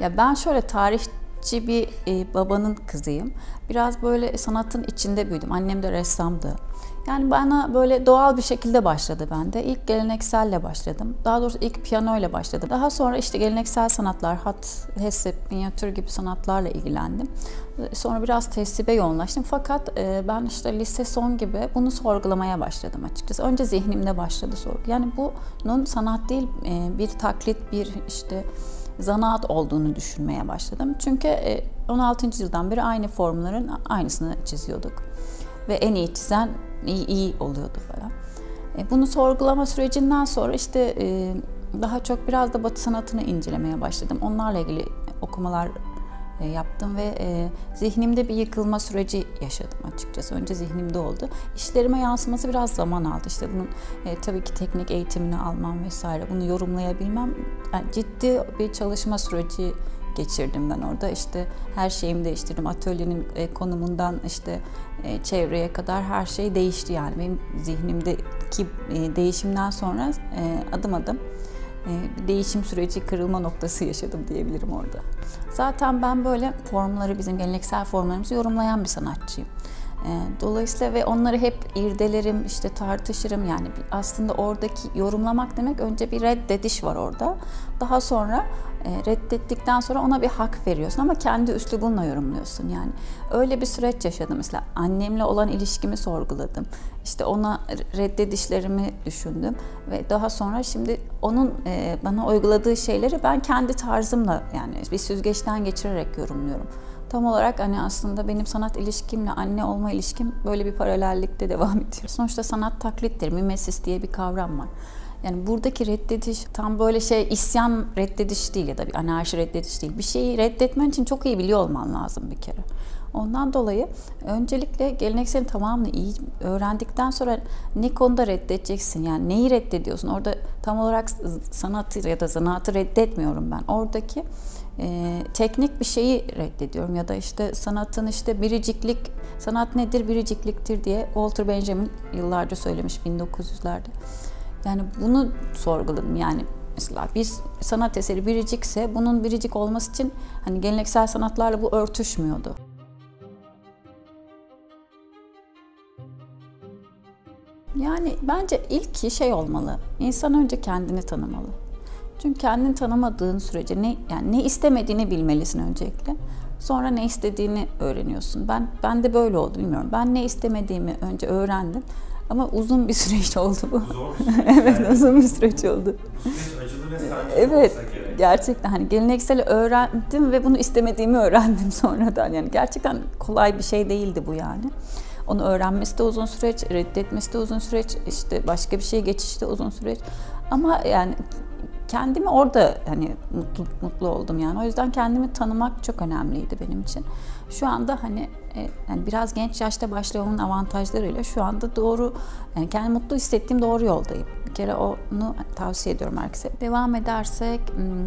Ya ben şöyle tarihçi bir babanın kızıyım. Biraz böyle sanatın içinde büyüdüm. Annem de ressamdı. Yani bana böyle doğal bir şekilde başladı bende. İlk gelenekselle başladım. Daha doğrusu ilk piyanoyla başladım. Daha sonra işte geleneksel sanatlar, hat, hesep, minyatür gibi sanatlarla ilgilendim. Sonra biraz teslibe yoğunlaştım. Fakat ben işte lise son gibi bunu sorgulamaya başladım açıkçası. Önce zihnimde başladı sorgu. Yani bunun sanat değil, bir taklit, bir işte zanaat olduğunu düşünmeye başladım. Çünkü 16. yıldan beri aynı formların aynısını çiziyorduk. Ve en iyi çizen iyi oluyordu falan. Bunu sorgulama sürecinden sonra işte daha çok biraz da Batı sanatını incelemeye başladım. Onlarla ilgili okumalar yaptım ve zihnimde bir yıkılma süreci yaşadım açıkçası. Önce zihnimde oldu. İşlerime yansıması biraz zaman aldı. İşte bunun tabii ki teknik eğitimini almam vesaire, bunu yorumlayabilmem, yani ciddi bir çalışma süreci geçirdim ben orada. İşte her şeyimi değiştirdim. Atölyenin konumundan işte çevreye kadar her şey değişti yani. Benim zihnimdeki değişimden sonra adım adım bir değişim süreci, kırılma noktası yaşadım diyebilirim orada. Zaten ben böyle formları, bizim geleneksel formlarımızı yorumlayan bir sanatçıyım. Dolayısıyla ve onları hep irdelerim, işte tartışırım. Yani aslında oradaki yorumlamak demek, önce bir reddediş var orada. Daha sonra reddettikten sonra ona bir hak veriyorsun ama kendi üslubunla yorumluyorsun yani. Öyle bir süreç yaşadım. Mesela annemle olan ilişkimi sorguladım. İşte ona reddedişlerimi düşündüm ve daha sonra şimdi onun bana uyguladığı şeyleri ben kendi tarzımla, yani bir süzgeçten geçirerek yorumluyorum. Tam olarak hani aslında benim sanat ilişkimle anne olma ilişkim böyle bir paralellikte devam ediyor. Sonuçta sanat taklittir, mimesis diye bir kavram var. Yani buradaki reddediş tam böyle isyan reddediş değil ya da bir anarşi reddediş değil. Bir şeyi reddetmen için çok iyi biliyor olman lazım bir kere. Ondan dolayı öncelikle gelenekselin tamamını iyi öğrendikten sonra ne konuda reddedeceksin, yani neyi reddediyorsun? Orada tam olarak sanatı ya da zanaatı reddetmiyorum ben. Oradaki teknik bir şeyi reddediyorum ya da işte sanatın işte biriciklik, sanat nedir, biricikliktir diye Walter Benjamin yıllarca söylemiş 1900'lerde. Yani bunu sorguladım. Yani mesela bir sanat eseri biricikse bunun biricik olması için hani geleneksel sanatlarla bu örtüşmüyordu. Yani bence ilk olmalı. İnsan önce kendini tanımalı. Çünkü kendini tanımadığın sürece ne istemediğini bilmelisin öncelikle. Sonra ne istediğini öğreniyorsun. Ben de böyle oldu, bilmiyorum. Ben ne istemediğimi önce öğrendim. Ama uzun bir süreç oldu bu. Zor bir süreç. Evet, yani, uzun bir süreç oldu. Bu süreç acılı ve sancılı evet, olsa gerek. Gerçekten hani gelenekseli öğrendim ve bunu istemediğimi öğrendim sonradan. Yani gerçekten kolay bir şey değildi bu yani. Onu öğrenmesi de uzun süreç, reddetmesi de uzun süreç, işte başka bir şeye geçiş de uzun süreç. Ama yani kendimi orada hani mutlu oldum yani. O yüzden kendimi tanımak çok önemliydi benim için. Şu anda hani yani biraz genç yaşta başlamamın avantajlarıyla şu anda doğru, yani kendimi mutlu hissettiğim doğru yoldayım. Bir kere onu tavsiye ediyorum herkese. Devam edersek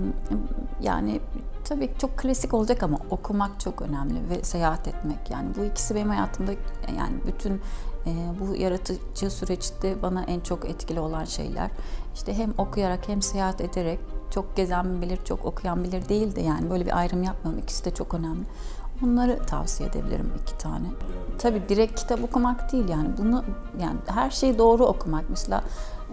yani tabii çok klasik olacak ama okumak çok önemli ve seyahat etmek. Yani bu ikisi benim hayatımda, yani bütün bu yaratıcı süreçte bana en çok etkili olan şeyler. İşte hem okuyarak hem seyahat ederek, çok gezen bilir, çok okuyan bilir değil de yani böyle bir ayrım yapmıyorum. İkisi de çok önemli. Bunları tavsiye edebilirim 2 tane. Tabii direkt kitap okumak değil yani, bunu yani her şeyi doğru okumak. Mesela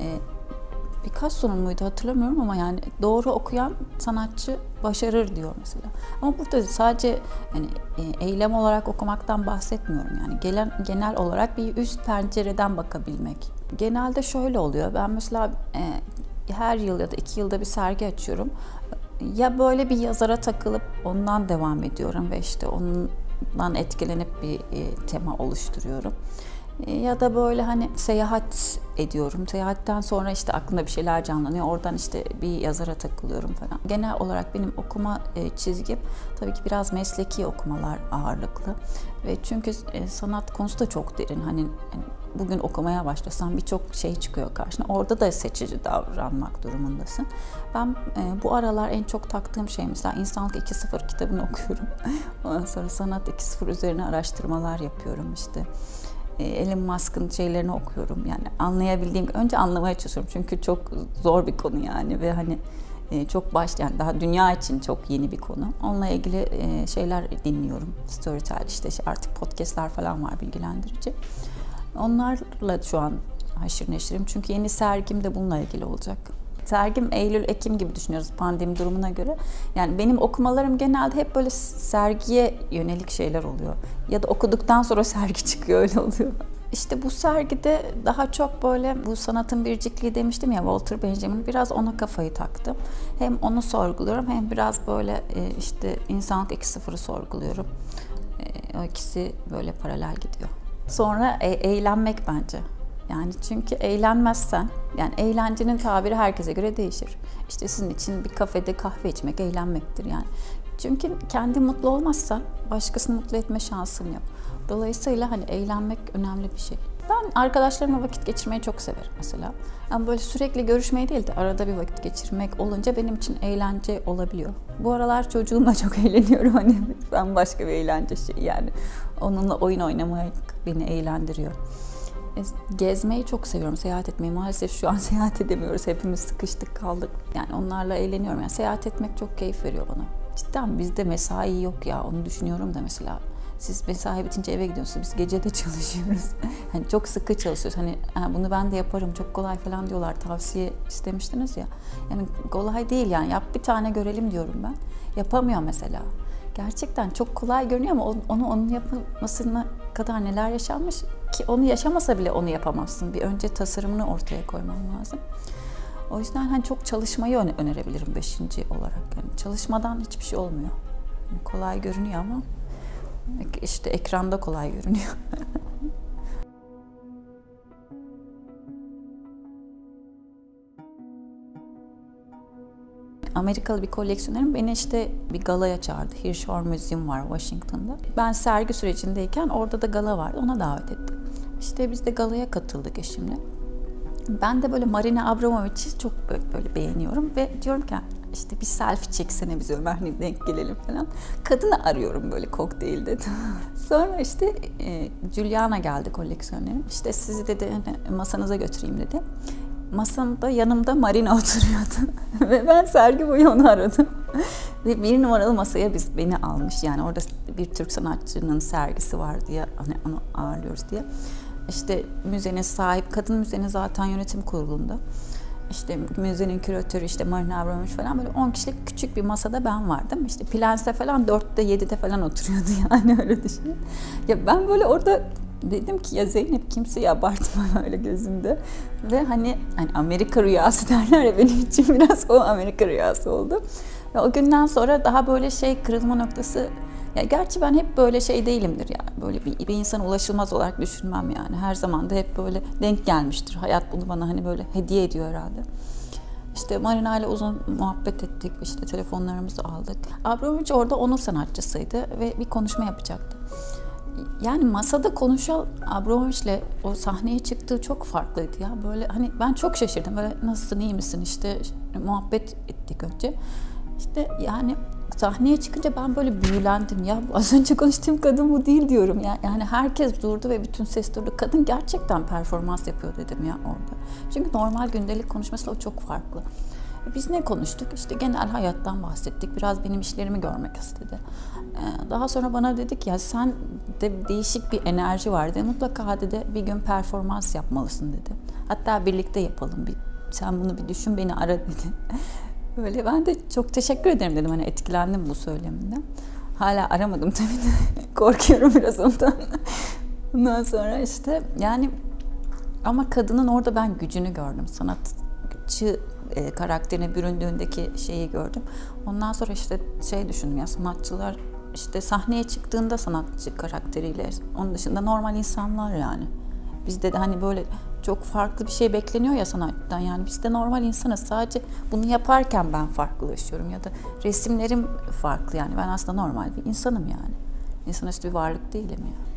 Picasso'nun muydu hatırlamıyorum ama yani doğru okuyan sanatçı başarır diyor mesela. Ama burada sadece yani eylem olarak okumaktan bahsetmiyorum yani, genel olarak bir üst pencereden bakabilmek. Genelde şöyle oluyor, ben mesela her yıl ya da 2 yılda bir sergi açıyorum. Ya böyle bir yazara takılıp ondan devam ediyorum ve işte ondan etkilenip bir tema oluşturuyorum. Ya da böyle hani seyahat ediyorum. Seyahatten sonra işte aklımda bir şeyler canlanıyor. Oradan işte bir yazara takılıyorum falan. Genel olarak benim okuma çizgim tabii ki biraz mesleki okumalar ağırlıklı. Ve çünkü sanat konusu da çok derin. Hani bugün okumaya başlasan birçok şey çıkıyor karşına. Orada da seçici davranmak durumundasın. Ben bu aralar en çok taktığım şey mesela İnsanlık 2.0 kitabını okuyorum. Ondan sonra Sanat 2.0 üzerine araştırmalar yapıyorum işte. Elon Musk'ın şeylerini okuyorum. Yani anlayabildiğim, önce anlamaya çalışıyorum. Çünkü çok zor bir konu yani ve hani çok yani daha dünya için çok yeni bir konu. Onunla ilgili şeyler dinliyorum. Storytel işte artık podcastlar falan var bilgilendirici. Onlarla şu an haşır neşirim. Çünkü yeni sergim de bununla ilgili olacak. Sergim Eylül-Ekim gibi düşünüyoruz pandemi durumuna göre. Yani benim okumalarım genelde hep böyle sergiye yönelik şeyler oluyor. Ya da okuduktan sonra sergi çıkıyor, öyle oluyor. İşte bu sergide daha çok böyle bu sanatın biricikliği demiştim ya, Walter Benjamin, biraz ona kafayı taktım. Hem onu sorguluyorum hem biraz böyle işte insanlık 2.0'ı sorguluyorum. O ikisi böyle paralel gidiyor. Sonra eğlenmek bence. Yani çünkü eğlenmezsen, yani eğlencenin tabiri herkese göre değişir. İşte sizin için bir kafede kahve içmek eğlenmektir yani. Çünkü kendi mutlu olmazsan başkasını mutlu etme şansın yok. Dolayısıyla hani eğlenmek önemli bir şey. Ben arkadaşlarımla vakit geçirmeyi çok severim mesela. Yani böyle sürekli görüşmeyi değil de arada bir vakit geçirmek olunca benim için eğlence olabiliyor. Bu aralar çocuğumla çok eğleniyorum. Hani ben başka bir eğlence şey yani. Onunla oyun oynamak beni eğlendiriyor. Gezmeyi çok seviyorum, seyahat etmeyi. Maalesef şu an seyahat edemiyoruz. Hepimiz sıkıştık kaldık. Yani onlarla eğleniyorum. Yani seyahat etmek çok keyif veriyor bana. Cidden bizde mesai yok ya, onu düşünüyorum da mesela. Siz mesai bitince eve gidiyorsunuz, biz gece de çalışıyoruz. Hani çok sıkı çalışıyoruz. Hani bunu ben de yaparım, çok kolay falan diyorlar. Tavsiye istemiştiniz ya. Yani kolay değil yani. Yap bir tane görelim diyorum ben. Yapamıyor mesela. Gerçekten çok kolay görünüyor ama onun yapılmasına kadar neler yaşanmış ki onu yaşamasa bile onu yapamazsın. Bir önce tasarımını ortaya koyman lazım. O yüzden hani çok çalışmayı önerebilirim 5. olarak. Yani çalışmadan hiçbir şey olmuyor. Yani kolay görünüyor ama işte ekranda kolay görünüyor. Amerikalı bir koleksiyonerim beni işte bir galaya çağırdı. Hirshhorn Museum var Washington'da. Ben sergi sürecindeyken orada da gala vardı. Ona davet ettim. İşte biz de galaya katıldık eşimle. Ben de böyle Marina Abramović'i çok böyle beğeniyorum ve diyorum ki işte bir selfie çeksene bize Ömer'le denk gelelim falan. Kadını arıyorum böyle kokteylde. Sonra işte Juliana geldi koleksiyonerim. İşte sizi dedi hani masanıza götüreyim dedi. Masamda yanımda Marina oturuyordu ve ben sergi boyu onu aradım. Ve 1 numaralı masaya beni almış. Yani orada bir Türk sanatçının sergisi var diye, hani onu ağırlıyoruz diye. İşte müzenin sahip, kadın müzenin zaten yönetim kurulunda. İşte müzenin küratörü işte Marina Abramović falan, böyle 10 kişilik küçük bir masada ben vardım. İşte Plens'te falan 4'te 7'de falan oturuyordu yani, öyle düşünün. Ya ben böyle orada dedim ki ya Zeynep, kimseyi abartma öyle gözümde. Ve hani Amerika rüyası derler ya, benim için biraz o Amerika rüyası oldu. Ve o günden sonra daha böyle kırılma noktası. Ya gerçi ben hep böyle değilimdir ya. Böyle bir insana ulaşılmaz olarak düşünmem yani. Her zaman da hep böyle denk gelmiştir. Hayat bunu bana hani böyle hediye ediyor herhalde. İşte Marina ile uzun muhabbet ettik. İşte telefonlarımızı aldık. Abramović orada onur sanatçısıydı ve bir konuşma yapacaktı. Yani masada konuşan Abramović'le o sahneye çıktığı çok farklıydı ya. Böyle hani ben çok şaşırdım. Böyle nasılsın, iyi misin işte muhabbet ettik önce. İşte yani sahneye çıkınca ben böyle büyülendim ya. Az önce konuştuğum kadın bu değil diyorum ya. Yani herkes durdu ve bütün ses durdu. Kadın gerçekten performans yapıyor dedim ya orada. Çünkü normal gündelik konuşmasıyla o çok farklı. Biz ne konuştuk? İşte genel hayattan bahsettik. Biraz benim işlerimi görmek istedi. Daha sonra bana dedi ki ya sen de değişik bir enerji var dedi. Mutlaka dedi bir gün performans yapmalısın dedi. Hatta birlikte yapalım. Sen bunu bir düşün, beni ara dedi. Böyle ben de çok teşekkür ederim dedim. Hani etkilendim bu söyleminden. Hala aramadım tabii de. Korkuyorum biraz ondan. Ondan sonra işte yani ama kadının orada ben gücünü gördüm. Sanatçı karakterine büründüğündeki şeyi gördüm. Ondan sonra işte düşündüm ya, sanatçılar işte sahneye çıktığında sanatçı karakteriyle, onun dışında normal insanlar yani. Bizde de hani böyle çok farklı bir şey bekleniyor ya sanattan, yani biz de normal insanız. Sadece bunu yaparken ben farklılaşıyorum ya da resimlerim farklı yani. Ben aslında normal bir insanım yani. İnsanüstü bir varlık değilim yani.